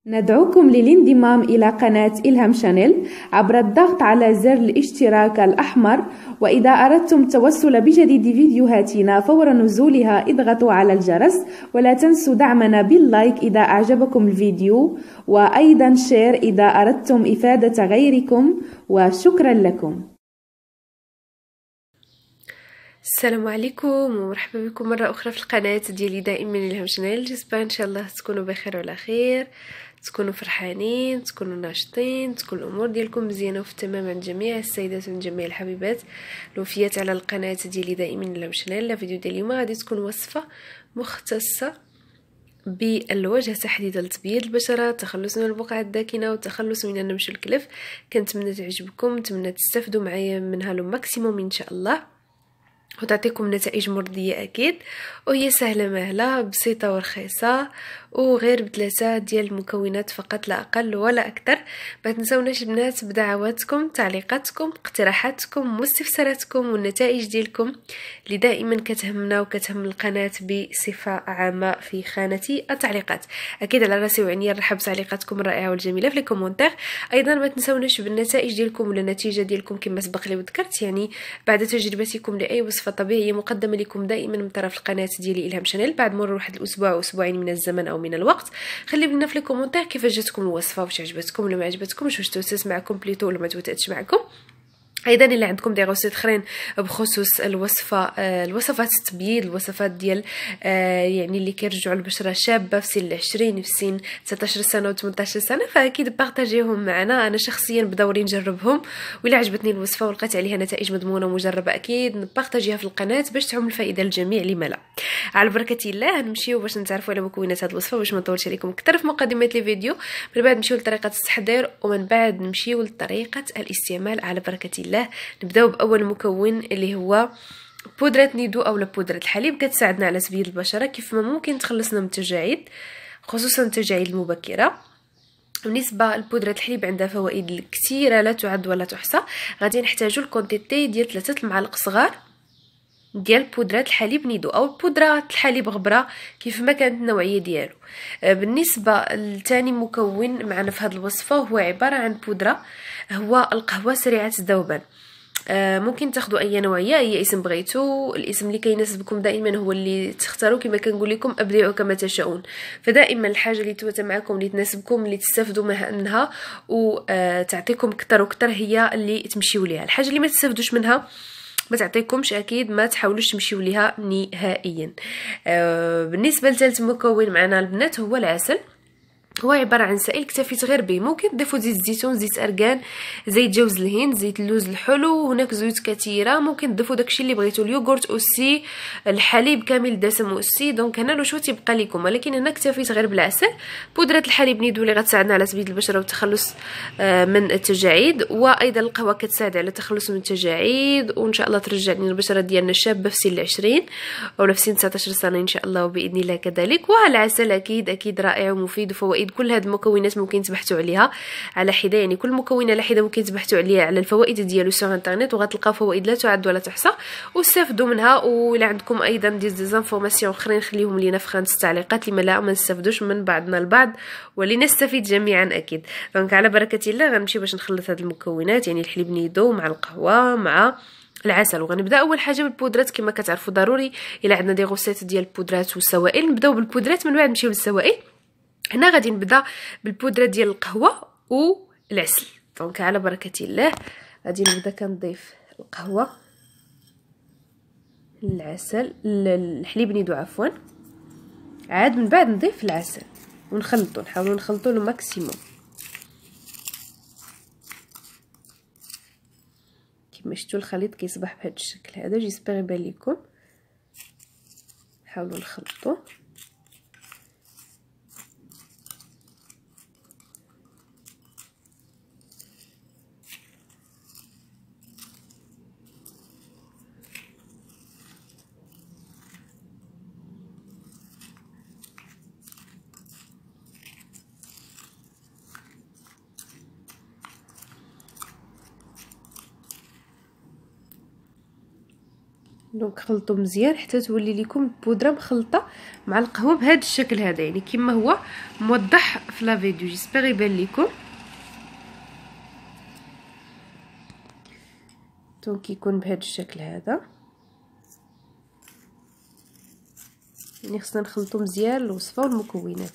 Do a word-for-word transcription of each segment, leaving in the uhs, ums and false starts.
ندعوكم للانضمام إلى قناة إلهام شانيل عبر الضغط على زر الاشتراك الأحمر، وإذا أردتم التوصل بجديد فيديوهاتنا فور نزولها اضغطوا على الجرس، ولا تنسوا دعمنا باللايك إذا أعجبكم الفيديو، وأيضا شير إذا أردتم إفادة غيركم، وشكرا لكم. السلام عليكم ومرحبا بكم مره اخرى في القناه ديالي دائما إلهام شانيل. جيسبر ان شاء الله تكونوا بخير وعلى خير، تكونوا فرحانين، تكونوا ناشطين، تكون الامور ديالكم مزيانه وفي التمام عند جميع السيدات وعند جميع الحبيبات الوفيات على القناه ديالي دائما إلهام شانيل. الفيديو ديال اليوم غادي تكون وصفه مختصه بالوجه، تحديدا لتبييض البشره، التخلص من البقع الداكنه والتخلص من النمش والكلف. كنتمنى تعجبكم، نتمنى تستافدوا معايا منها لو ماكسيموم ان شاء الله، وتعطيكم نتائج مرضيه اكيد. وهي سهله مهله بسيطه ورخيصه، وغير بثلاثه ديال المكونات فقط لا اقل ولا اكثر. ما تنسوناش البنات بدعواتكم، تعليقاتكم، اقتراحاتكم واستفساراتكم والنتائج ديالكم اللي دائما كتهمنا وكتهم القناه بصفه عامه في خانه التعليقات. اكيد على راسي وعيني نرحب بتعليقاتكم الرائعه والجميله في الكومونتير. ايضا ما تنسوناش بالنتائج ديالكم ولا النتيجه ديالكم كما سبق لي وذكرت، يعني بعد تجربتكم لاي وصفه طبيعيه مقدمه لكم دائما من طرف القناه ديالي إلهام شانيل بعد مرور واحد الاسبوع او اسبوعين من الزمن او من الوقت. خلي لنا في الكومونتير كيف جاتكم الوصفه، واش عجبتكم ولا ما عجبتكمش، واش توتات معكم بليتو ولا ما توتاتش معكم. ايضا الا عندكم دي روسيت اخرين بخصوص الوصفه، آه الوصفات التبييض، الوصفات ديال آه يعني اللي كيرجعوا البشره شابه في سن العشرين، في سن تسعطاش سنه و ثمنطاش سنه، فاكيد بارطاجيهم معنا. انا شخصيا بدوري نجربهم، وإلا عجبتني الوصفه ولقيت عليها نتائج مضمونه ومجربه اكيد نبارطاجيها في القناه باش تعم الفائده للجميع. لما لا، على بركه الله نمشيو باش نتعرفوا على مكونات هذه الوصفه باش ما نطولش عليكم اكثر في مقدمه الفيديو. من بعد نمشيو لطريقه التحضير، ومن بعد نمشيو لطريقه الاستعمال على بركه الله. نبداو باول مكون اللي هو بودره نيدو او بودره الحليب. كتساعدنا على تبييض البشره، كيف ما ممكن تخلصنا من التجاعيد، خصوصا التجاعيد المبكره. بالنسبه لبودره الحليب عندها فوائد كثيره لا تعد ولا تحصى. غادي نحتاجوا الكونتيتي ديال ثلاثة المعالق صغار ديال بودره الحليب نيدو او بودره الحليب غبره كيف ما كانت النوعيه ديالو. بالنسبه لثاني مكون معنا في هذه الوصفه هو عباره عن بودره، هو القهوه سريعه الذوبان. آه ممكن تاخذوا اي نوعيه، اي اسم بغيتو، الاسم اللي كيناسبكم دائما هو اللي تختاروا. كما كنقول لكم ابدعوا كما تشاؤون، فدائما الحاجه اللي توتا معكم اللي تناسبكم اللي تستافدوا منها وتعطيكم اكثر واكثر هي اللي تمشيو ليها. الحاجه اللي ما تستافدوش منها ما تعطيكمش اكيد ما تحاولوش تمشيو ليها نهائيا. آه بالنسبه لثالث مكون معنا البنات هو العسل. هو عباره عن سائل اكتفيت غير به، ممكن تضيفوا زيت الزيتون، زيت ارغان، زيت جوز الهند، زيت اللوز الحلو، هناك زيوت كثيره. ممكن تضيفوا داكشي اللي بغيتوا، اليوغورت اوسي، الحليب كامل الدسم اوسي. دونك هنا لو شو تيبقى لكم، ولكن هنا اكتفيت غير بالعسل. بودره الحليب نيدو اللي غتساعدنا على تبييض البشره والتخلص من التجاعيد، وايضا القهوه كتساعد على التخلص من التجاعيد، وان شاء الله ترجع لنا البشره ديالنا شابه في سن العشرين ولا في سن تسعطاش سنه ان شاء الله وباذن الله كذلك. والعسل اكيد اكيد رائع ومفيد وفوائد. كل هاد المكونات ممكن تبحثوا عليها على حده، يعني كل مكون على حده ممكن تبحثوا عليها على الفوائد ديالو سور انترنت، وغتلقاو فوائد لا تعد ولا تحصى واستافدوا منها. ولا عندكم ايضا دي ديزانفورماسيون اخرين خليهم لينا في خانه التعليقات، لما لا ما نستافدوش من بعضنا البعض ولنستفيد جميعا اكيد. دونك على بركه الله غنمشي باش نخلط هاد المكونات، يعني الحليب نيدو مع القهوه مع العسل. وغنبدا اول حاجه بالبودرات. كما كتعرفوا ضروري الا عندنا دي غوسيت ديال البودرات والسوائل نبداو بالبودرات من بعد نمشيو للسوائل. هنا غادي نبدا بالبودره ديال القهوه والعسل. دونك على بركه الله غادي نبدا كنضيف القهوه، العسل، الحليب نيدو عفوا، عاد من بعد نضيف العسل ونخلطو، نحاولوا نخلطو لو ماكسيموم كما شفتوا. الخليط كيصبح بهذا الشكل هذا، جيسبر يبان لكم. نحاولوا نخلطو. دونك خلطوا مزيان حتى تولي لكم البودره مخلطه مع القهوه بهذا الشكل هذا، يعني كما هو موضح في لا فيديو. جيسبر يبان لكم. دونك يكون بهذا الشكل هذا، يعني خصنا نخلطوا مزيان الوصفه والمكونات.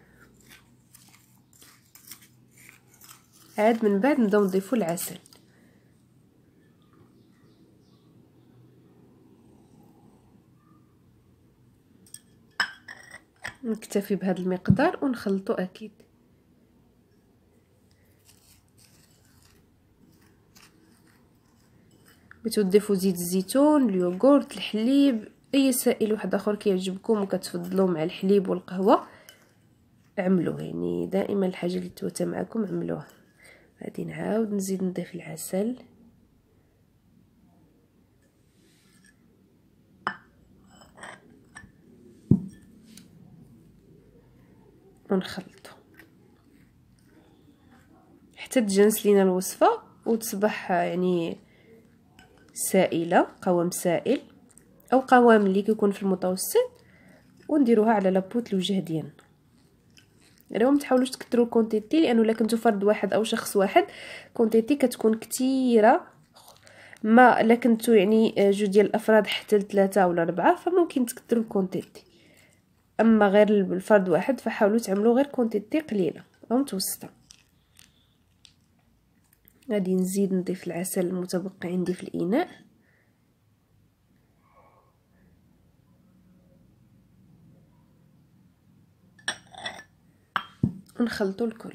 عاد من بعد نبداو نضيفوا العسل. نكتفي بهذا المقدار ونخلطوا اكيد. بغيتو تضيفوا زيت الزيتون، اليوغورت، الحليب، اي سائل واحد اخر كيعجبكم وكتفضلوا مع الحليب والقهوه عملوه، يعني دائما الحاجه اللي توتا معكم عملوها. غادي نعاود نزيد نضيف العسل ونخلطو حتى تجنس لينا الوصفه وتصبح يعني سائله، قوام سائل او قوام اللي كيكون في المتوسط، ونديروها على لابوت الوجه ديالنا. اليوم متحاولوش تكثروا الكونتيتي، لانه الا كنتو فرد واحد او شخص واحد كونتيتي كتكون كثيره، ما الا كنتو يعني جوج ديال الافراد حتى لثلاثه ولا اربعه فممكن تكثروا الكونتيتي، اما غير الفرد واحد فحاولوا تعملوا غير كونتيتي قليله او متوسطه. غادي نزيد نضيف العسل المتبقي عندي في الاناء ونخلطوا الكل.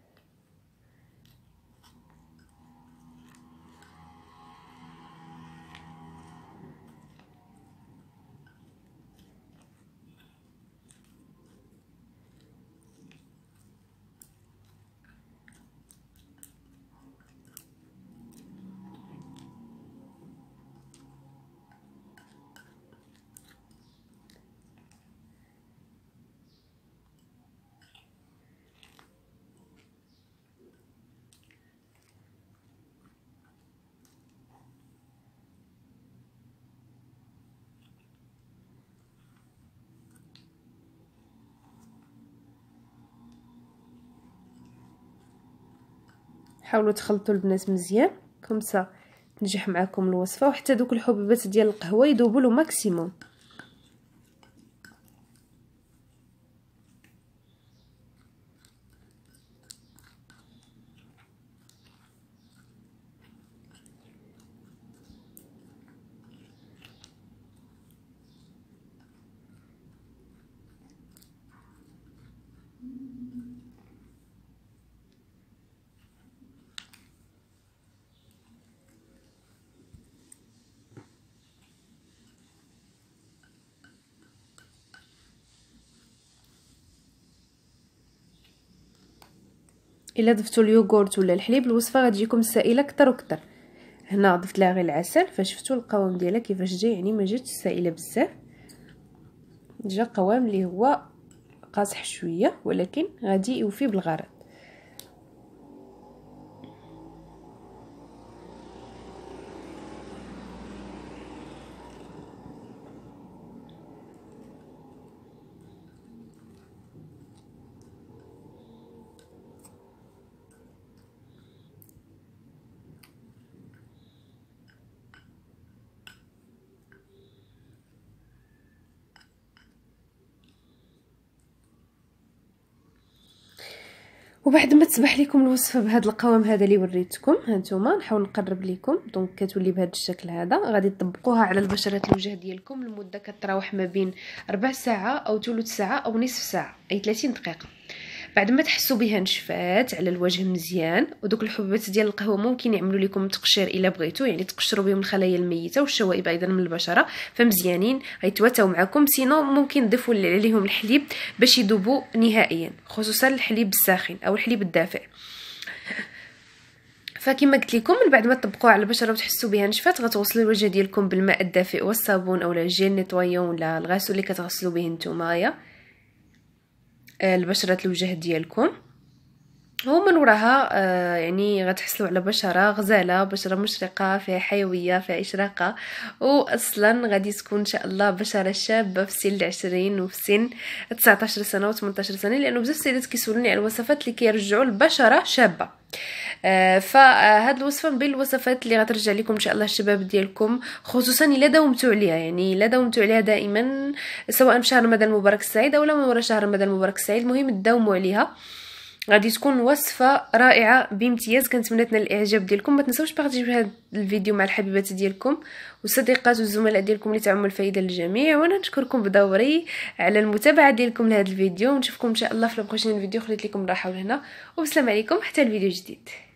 حاولوا تخلطوا البنات مزيان كمسا تنجح معكم الوصفه، وحتى دوك الحبيبات ديال القهوه يذوبوا له ماكسيموم. الا ضفتوا اليوغورت ولا الحليب الوصفه غتجيكم سائله اكثر واكثر. هنا ضفت لها غير العسل، فشفتوا القوام ديالها كيفاش جا، يعني ما جاتش سائله بزاف، جا قوام اللي هو قاصح شويه ولكن غادي يوفي بالغرض. وبعد ما تصبح لكم الوصفه بهذا القوام هذا اللي وريتكم، هانتوما نحاول نقرب لكم. دونك كتولي بهذا الشكل هذا، غادي تطبقوها على البشره الوجه ديالكم لمده كتراوح ما بين ربع ساعه او ثلث ساعه او نصف ساعه، اي ثلاثين دقيقه. بعد ما تحسوا بها نشفات على الوجه مزيان، ودوك الحبوبات ديال القهوه ممكن يعملوا لكم تقشير الا بغيتوا، يعني تقشروا بهم الخلايا الميته والشوائب ايضا من البشره، فمزيانين غيتواتاو معكم. سينو ممكن تضيفوا عليهم الحليب باش يذوبوا نهائيا، خصوصا الحليب الساخن او الحليب الدافئ. فكما قلت لكم من بعد ما تطبقوها على البشره وتحسوا بها نشفات، غتغسلوا الوجه ديالكم بالماء الدافئ والصابون اولا الجيل نيطويون ولا الغسول اللي كتغسلوا به نتومايا البشره الوجه ديالكم، ومن وراها آه يعني غتحصلوا على بشره غزاله، بشره مشرقه فيها حيويه فيها اشراقه، واصلا غادي تكون ان شاء الله بشره شابه في سن العشرين وفي سن تسعطاش سنه و ثمنطاش سنه، لانه بزاف السيدات كيسولوني على الوصفات اللي كيرجعوا البشره شابه. آه فهاد الوصفه من بين الوصفات اللي غترجع لكم ان شاء الله الشباب ديالكم، خصوصا الا داومتوا عليها، يعني الا داومتوا عليها دائما سواء في شهر رمضان المبارك السعيد او لا من وراء شهر رمضان المبارك السعيد، المهم تداوموا عليها. غادي تكون وصفه رائعه بامتياز. كنتمنى تنال الاعجاب ديالكم. ما تنساوش بارطاجيو هذا الفيديو مع الحبيبات ديالكم والصديقات والزملاء ديالكم اللي تعم الفائده للجميع، وانا نشكركم بدوري على المتابعه ديالكم لهذا الفيديو، ونشوفكم ان شاء الله في البروشين فيديو. خليت لكم الراحه والهنا، وبسلام عليكم حتى الفيديو جديد.